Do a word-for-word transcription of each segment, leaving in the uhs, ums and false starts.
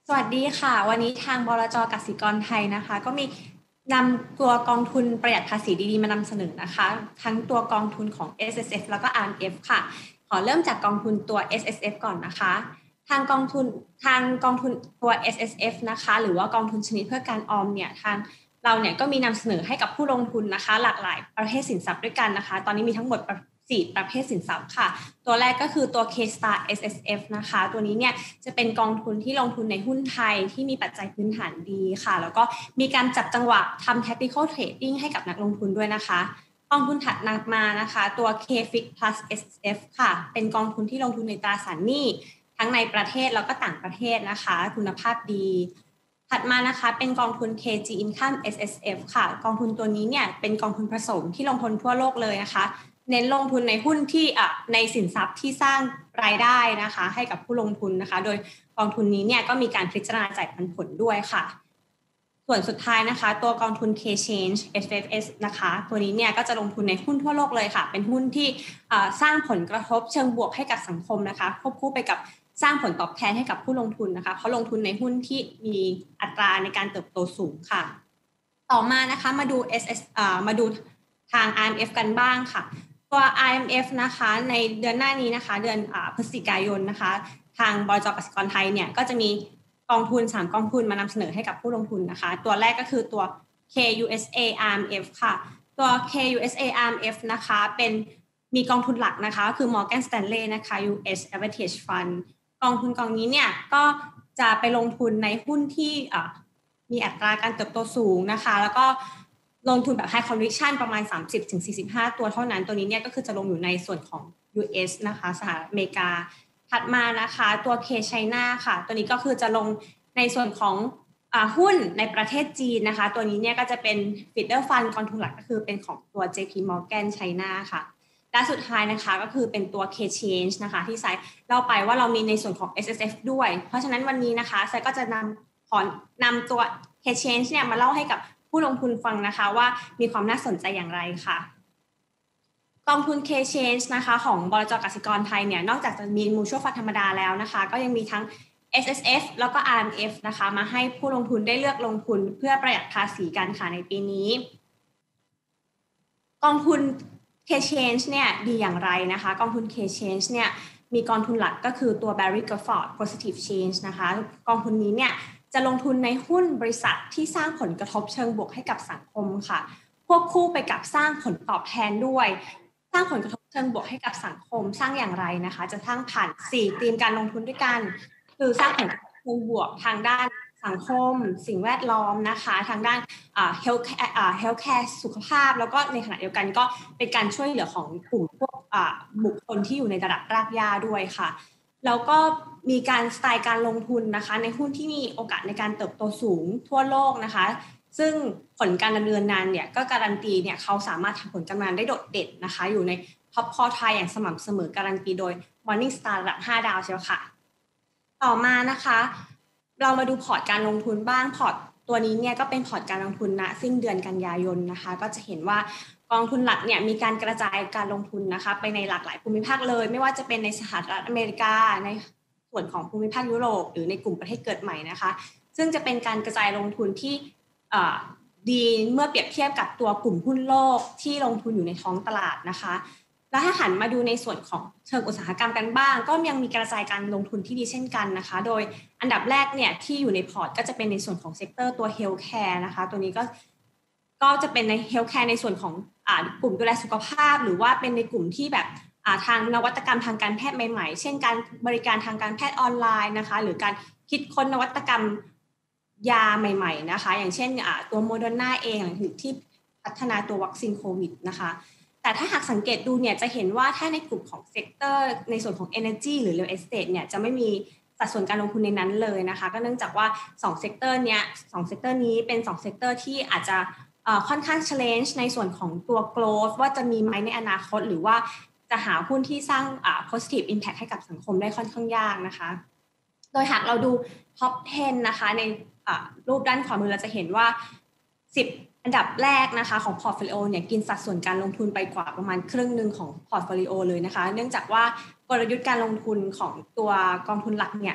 สวัสดีค่ะวันนี้ทางบลจ.กสิกรไทยนะคะก็มีนำตัวกองทุนประหยัดภาษีดีๆมานำเสนอนะคะทั้งตัวกองทุนของ เอส เอส เอฟ แล้วก็ อาร์ เอ็ม เอฟ ค่ะขอเริ่มจากกองทุนตัว เอส เอส เอฟ ก่อนนะคะทางกองทุนทางกองทุนตัว เอส เอส เอฟ นะคะหรือว่ากองทุนชนิดเพื่อการออมเนี่ยทางเราเนี่ยก็มีนำเสนอให้กับผู้ลงทุนนะคะหลากหลายประเภทสินทรัพย์ด้วยกันนะคะตอนนี้มีทั้งหมดสี่ประเภทสินทรัพย์ค่ะตัวแรกก็คือตัว K-Star เอส เอส เอฟ นะคะตัวนี้เนี่ยจะเป็นกองทุนที่ลงทุนในหุ้นไทยที่มีปัจจัยพื้นฐานดีค่ะแล้วก็มีการจับจังหวะทำ Tactical Trading ให้กับนักลงทุนด้วยนะคะกองทุนถัดมานะคะตัว K-Fix Plus เอส เอฟ ค่ะเป็นกองทุนที่ลงทุนในตราสารหนี้ทั้งในประเทศแล้วก็ต่างประเทศนะคะคุณภาพดีถัดมานะคะเป็นกองทุน เค จี Income เอส เอส เอฟ ค่ะกองทุนตัวนี้เนี่ยเป็นกองทุนผสมที่ลงทุนทั่วโลกเลยนะคะเน้นลงทุนในหุ้นที่อ่ะในสินทรัพย์ที่สร้างรายได้นะคะให้กับผู้ลงทุนนะคะโดยกองทุนนี้เนี่ยก็มีการพิจารณาจ่ายปันผลด้วยค่ะส่วนสุดท้ายนะคะตัวกองทุน K-Change เอฟ เอฟ เอส นะคะตัวนี้เนี่ยก็จะลงทุนในหุ้นทั่วโลกเลยค่ะเป็นหุ้นที่สร้างผลกระทบเชิงบวกให้กับสังคมนะคะควบคู่ไปกับสร้างผลตอบแทนให้กับผู้ลงทุนนะคะเขาลงทุนในหุ้นที่มีอัตราในการเติบโตสูงค่ะต่อมานะคะมาดู เอส เอส อ่ามาดูทาง อาร์ เอ็ม เอฟ กันบ้างค่ะตัว อาร์ เอ็ม เอฟ นะคะในเดือนหน้านี้นะคะเดือนพฤศจิกายนนะคะทางบลจ.กสิกรไทยเนี่ยก็จะมีกองทุนสามกองทุนมานำเสนอให้กับผู้ลงทุนนะคะตัวแรกก็คือตัว เค ยู เอส เอ อาร์ เอ็ม เอฟ ค่ะตัว เค ยู เอส เอ อาร์ เอ็ม เอฟ นะคะเป็นมีกองทุนหลักนะคะคือ Morgan Stanley นะคะ ยู เอส Average Fund กองทุนกองนี้เนี่ยก็จะไปลงทุนในหุ้นที่มีอัตราการเติบโตสูงนะคะแล้วก็ลงทุนแบบ high conviction ประมาณ สามสิบถึงสี่สิบห้า ตัวเท่านั้นตัวนี้เนี่ยก็คือจะลงอยู่ในส่วนของ ยู เอส นะคะสหรัฐอเมริกาถัดมานะคะตัว K China ค่ะตัวนี้ก็คือจะลงในส่วนของอ่าหุ้นในประเทศจีนนะคะตัวนี้เนี่ยก็จะเป็น feeder fund กองทุนหลักก็คือเป็นของตัว เจ พี Morgan China ค่ะและสุดท้ายนะคะก็คือเป็นตัว K-Change นะคะที่ไซด์เล่าไปว่าเรามีในส่วนของ เอส เอส เอฟ ด้วยเพราะฉะนั้นวันนี้นะคะไซด์ก็จะนำขอนำตัว K-Change เนี่ยมาเล่าให้กับผู้ลงทุนฟังนะคะว่ามีความน่าสนใจอย่างไรค่ะกองทุน K-Change นะคะของบลจ.กสิกรไทยเนี่ยนอกจากจะมี Mutual Fund ธรรมดาแล้วนะคะก็ยังมีทั้ง เอส เอส เอฟ แล้วก็ อาร์ เอ็ม เอฟ นะคะมาให้ผู้ลงทุนได้เลือกลงทุนเพื่อประหยัดภาษีกันค่ะในปีนี้กองทุน K-Change เนี่ยดีอย่างไรนะคะกองทุน K-Change เนี่ยมีกองทุนหลักก็คือตัว Barry Gifford Positive Change นะคะกองทุนนี้เนี่ยจะลงทุนในหุ้นบริษัทที่สร้างผลกระทบเชิงบวกให้กับสังคมค่ะควบคู่ไปกับสร้างผลตอบแทนด้วยสร้างผลกระทบเชิงบวกให้กับสังคมสร้างอย่างไรนะคะจะสร้างผ่านสี่ธีมการลงทุนด้วยกันคือสร้างผลกระทบเชิงบวกทางด้านสังคมสิ่งแวดล้อมนะคะทางด้านอ่า health care อ่า health care สุขภาพแล้วก็ในขณะเดียวกันก็เป็นการช่วยเหลือของกลุ่มพวกอ่าบุคคลที่อยู่ในระดับรากหญ้าด้วยค่ะแล้วก็มีการสไตล์การลงทุนนะคะในหุ้นที่มีโอกาสในการเติบโตสูงทั่วโลกนะคะซึ่งผลการดำเนินงานเนี่ยก็การันตีเนี่ยเขาสามารถทำผลการดำเนินงานได้โดดเด่นนะคะอยู่ในท็อปคอร์ไทยอย่างสม่ำเสมอการันตีโดย Morningstar ระดับห้าดาวใช่ไหมค่ะต่อมานะคะเรามาดูพอร์ตการลงทุนบ้างพอร์ตตัวนี้เนี่ยก็เป็นพอร์ตการลงทุนณสิ้นเดือนกันยายนนะคะก็จะเห็นว่ากองทุนหลักเนี่ยมีการกระจายการลงทุนนะคะไปในหลากหลายภูมิภาคเลยไม่ว่าจะเป็นในสหรัฐอเมริกาในส่วนของภูมิภาคยุโรปหรือในกลุ่มประเทศเกิดใหม่นะคะซึ่งจะเป็นการกระจายลงทุนที่ดีเมื่อเปรียบเทียบกับตัวกลุ่มหุ้นโลกที่ลงทุนอยู่ในท้องตลาดนะคะแล้วถ้าหันมาดูในส่วนของเชิงอุตสาหกรรมกันบ้างก็ยังมีกระจายการลงทุนที่ดีเช่นกันนะคะโดยอันดับแรกเนี่ยที่อยู่ในพอร์ตก็จะเป็นในส่วนของเซกเตอร์ตัว Healthcare นะคะตัวนี้ก็ก็จะเป็นใน Healthcare ในส่วนของอ่ากลุ่มดูแลสุขภาพหรือว่าเป็นในกลุ่มที่แบบอ่าทางนวัตกรรมทางการแพทย์ใหม่ๆเช่นการบริการทางการแพทย์ออนไลน์นะคะหรือการคิดค้นนวัตกรรมยาใหม่ๆนะคะอย่างเช่นอ่าตัวโมเดอร์นาเองหรือที่พัฒนาตัววัคซีนโควิดนะคะแต่ถ้าหากสังเกตดูเนี่ยจะเห็นว่าถ้าในกลุ่มของเซกเตอร์ในส่วนของ Energy หรือ Real Estate เนี่ยจะไม่มีสัดส่วนการลงทุนในนั้นเลยนะคะก็เนื่องจากว่าสองเซกเตอร์เนี้ยสองเซกเตอร์นี้เป็นสองเซกเตอร์ที่อาจจะค่อนข้าง challenge ในส่วนของตัว growth ว่าจะมีไหมในอนาคตหรือว่าจะหาหุ้นที่สร้าง positive impact ให้กับสังคมได้ค่อนข้างยากนะคะโดยหากเราดู top สิบนะคะในรูปด้านขวามือเราจะเห็นว่าสิบอันดับแรกนะคะของพอร์ตโฟลิโอเนี่ยกินสัดส่วนการลงทุนไปกว่าประมาณครึ่งหนึ่งของพอร์ตโฟลิโอเลยนะคะเนื่องจากว่ากลยุทธ์การลงทุนของตัวกองทุนหลักเนี่ย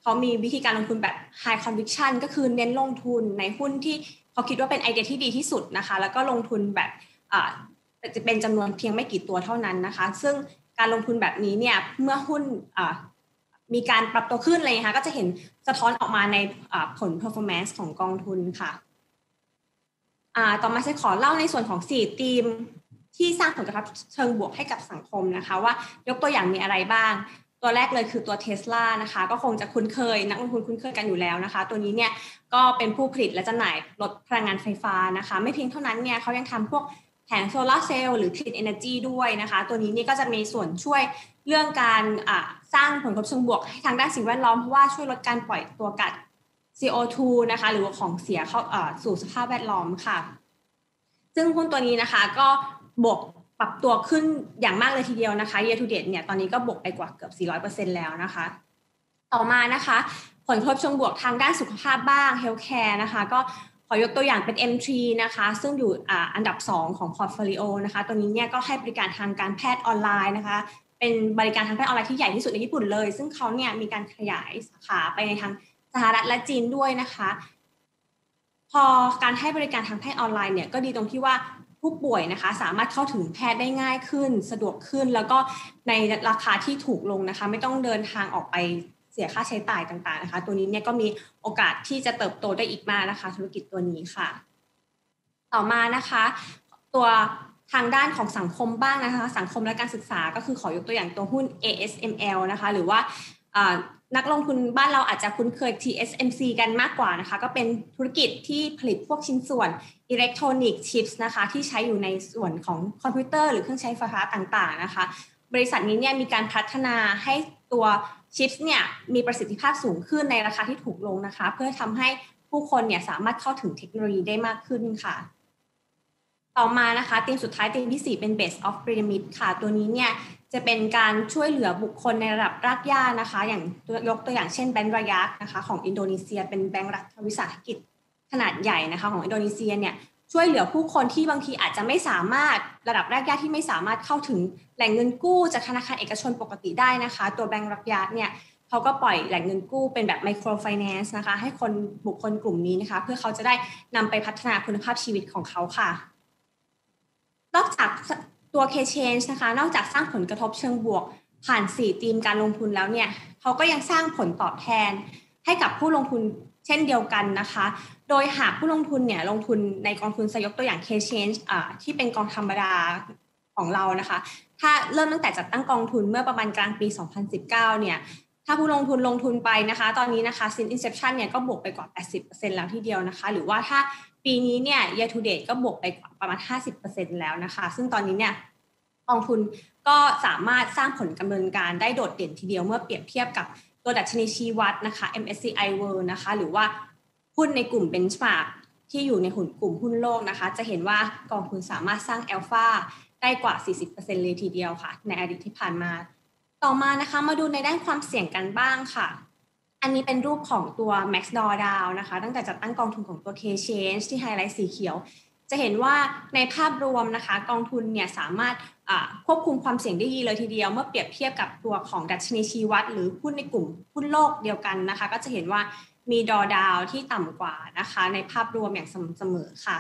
เขามีวิธีการลงทุนแบบ high conviction ก็คือเน้นลงทุนในหุ้นที่เขาคิดว่าเป็นไอเดียที่ดีที่สุดนะคะแล้วก็ลงทุนแบบจะเป็นจำนวนเพียงไม่กี่ตัวเท่านั้นนะคะซึ่งการลงทุนแบบนี้เนี่ยเมื่อหุ้นมีการปรับตัวขึ้นอะไรนะคะก็จะเห็นสะท้อนออกมาในผล performance ของกองทุนค่ะต่อมาจะขอเล่าในส่วนของสี่ธีมที่สร้างผลกระทบเชิงบวกให้กับสังคมนะคะว่ายกตัวอย่างมีอะไรบ้างตัวแรกเลยคือตัว Tesla นะคะก็คงจะคุ้นเคยนักลงทุนคุ้นเคยกันอยู่แล้วนะคะตัวนี้เนี่ยก็เป็นผู้ผลิตและจำหน่ายรถพลังงานไฟฟ้านะคะไม่เพียงเท่านั้นเนี่ยเขายังทำพวกแผงโซลาร์เซลล์หรือ Clean Energy ด้วยนะคะตัวนี้นี่ก็จะมีส่วนช่วยเรื่องการสร้างผลกระทบเชิงบวกให้ทางด้านสิ่งแวดล้อมเพราะว่าช่วยลดการปล่อยตัวก๊าซ ซี โอ ทู นะคะหรือว่าของเสียเข้าสู่สภาพแวดล้อมค่ะซึ่งหุ้นตัวนี้นะคะก็บวกปรับตัวขึ้นอย่างมากเลยทีเดียวนะคะ year to date เนี่ยตอนนี้ก็บวกไปกว่าเกือบ สี่ร้อยเปอร์เซ็นต์ แล้วนะคะต่อมานะคะผลกระทบเชิงบวกทางด้านสุขภาพบ้าง healthcare นะคะก็ขอยกตัวอย่างเป็น เอ็ม ทรี นะคะซึ่งอยู่อ่าอันดับสองของ portfolio นะคะตัวนี้เนี่ยก็ให้บริการทางการแพทย์ออนไลน์นะคะเป็นบริการทางแพทย์ออนไลน์ที่ใหญ่ที่สุดในญี่ปุ่นเลยซึ่งเขาเนี่ยมีการขยายสาขาไปในทางสหรัฐและจีนด้วยนะคะพอการให้บริการทางแพทย์ออนไลน์เนี่ยก็ดีตรงที่ว่าผู้ป่วยนะคะสามารถเข้าถึงแพทย์ได้ง่ายขึ้นสะดวกขึ้นแล้วก็ในราคาที่ถูกลงนะคะไม่ต้องเดินทางออกไปเสียค่าใช้จ่ายต่างๆนะคะตัวนี้เนี่ยก็มีโอกาสที่จะเติบโตได้อีกมากนะคะธุรกิจตัวนี้ค่ะต่อมานะคะตัวทางด้านของสังคมบ้างนะคะสังคมและการศึกษาก็คือขอยกตัวอย่างตัวหุ้น เอ เอส เอ็ม แอล นะคะหรือว่านักลงทุนบ้านเราอาจจะคุ้นเคย ที เอส เอ็ม ซี กันมากกว่านะคะก็เป็นธุรกิจที่ผลิตพวกชิ้นส่วนอิเล็กทรอนิกส์ชิปส์นะคะที่ใช้อยู่ในส่วนของคอมพิวเตอร์หรือเครื่องใช้ไฟฟ้าต่างๆนะคะบริษัทนี้เนี่ยมีการพัฒนาให้ตัวชิปส์เนี่ยมีประสิทธิภาพสูงขึ้นในราคาที่ถูกลงนะคะเพื่อทำให้ผู้คนเนี่ยสามารถเข้าถึงเทคโนโลยีได้มากขึ้นค่ะต่อมานะคะธีมสุดท้ายธีมที่สี่เป็น Base of Pyramid ค่ะตัวนี้เนี่ยจะเป็นการช่วยเหลือบุคคลในระดับรากหญ้านะคะอย่างยกตัวอย่างเช่นแบงก์ระยักนะคะของอินโดนีเซียเป็นแบงก์รัฐวิสาหกิจขนาดใหญ่นะคะของอินโดนีเซียเนี่ยช่วยเหลือผู้คนที่บางทีอาจจะไม่สามารถระดับรากหญ้าที่ไม่สามารถเข้าถึงแหล่งเงินกู้จากธนาคารเอกชนปกติได้นะคะตัวแบงก์รัฐยักเนี่ยเขาก็ปล่อยแหล่งเงินกู้เป็นแบบไมโครไฟแนนซ์นะคะให้คนบุคคลกลุ่มนี้นะคะเพื่อเขาจะได้นำไปพัฒนาคุณภาพชีวิตของเขาค่ะนอกจากตัว K-Change นะคะนอกจากสร้างผลกระทบเชิงบวกผ่านสี่ธีมการลงทุนแล้วเนี่ยเขาก็ยังสร้างผลตอบแทนให้กับผู้ลงทุนเช่นเดียวกันนะคะโดยหากผู้ลงทุนเนี่ยลงทุนในกองทุนสยกตัวอย่าง K-Change อ่าที่เป็นกองธรรมดาของเรานะคะถ้าเริ่มตั้งแต่จัดตั้งกองทุนเมื่อประมาณกลางปีสองพันสิบเก้าเนี่ยถ้าผู้ลงทุนลงทุนไปนะคะตอนนี้นะคะ since inception เนี่ยก็บวกไปกว่า แปดสิบเปอร์เซ็นต์ แล้วทีเดียวนะคะหรือว่าถ้าปีนี้เนี่ย year to date ก็บวกไปประมาณ ห้าสิบเปอร์เซ็นต์ แล้วนะคะซึ่งตอนนี้เนี่ยกองทุนก็สามารถสร้างผลกำเนิดการได้โดดเด่นทีเดียวเมื่อเปรียบเทียบกับตัวดัชนีชี้วัดนะคะ เอ็ม เอส ซี ไอ World นะคะหรือว่าหุ้นในกลุ่ม benchmark ที่อยู่ในหุ้นกลุ่มหุ้นโลกนะคะจะเห็นว่ากองทุนสามารถสร้าง alpha ได้กว่า สี่สิบเปอร์เซ็นต์ เลยทีเดียวค่ะในอดีตที่ผ่านมาต่อมานะคะมาดูในด้านความเสี่ยงกันบ้างค่ะอันนี้เป็นรูปของตัว Max Drawdown นะคะตั้งแต่จัดตั้งกองทุนของตัว K-Change ที่ไฮไลท์สีเขียวจะเห็นว่าในภาพรวมนะคะกองทุนเนี่ยสามารถควบคุมความเสี่ยงได้ดีเลยทีเดียวเมื่อเปรียบเทียบกับตัวของดัชนีชี้วัดหรือหุ้นในกลุ่มหุ้นโลกเดียวกันนะคะก็จะเห็นว่ามีดอดาวที่ต่ำกว่านะคะในภาพรวมอย่างสม่ำเสมอค่ะ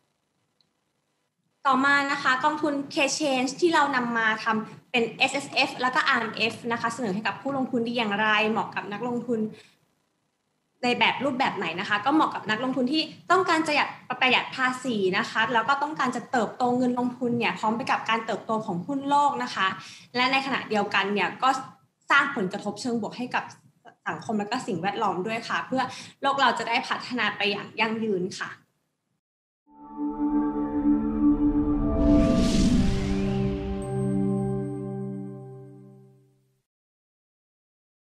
ต่อมานะคะกองทุน K-Change ที่เรานำมาทำเป็น เอส เอส เอฟ แล้วก็ อาร์ เอ็ม เอฟ นะคะเสนอให้กับผู้ลงทุนดีอย่างไรเหมาะกับนักลงทุนในแบบรูปแบบไหนนะคะก็เหมาะกับนักลงทุนที่ต้องการจะประหยัดภาษีนะคะแล้วก็ต้องการจะเติบโตเงินลงทุนเนี่ยพร้อมไปกับการเติบโตของหุ้นโลกนะคะและในขณะเดียวกันเนี่ยก็สร้างผลกระทบเชิงบวกให้กับสังคมและก็สิ่งแวดล้อมด้วยค่ะเพื่อโลกเราจะได้พัฒนาไปอย่างยั่งยืนค่ะ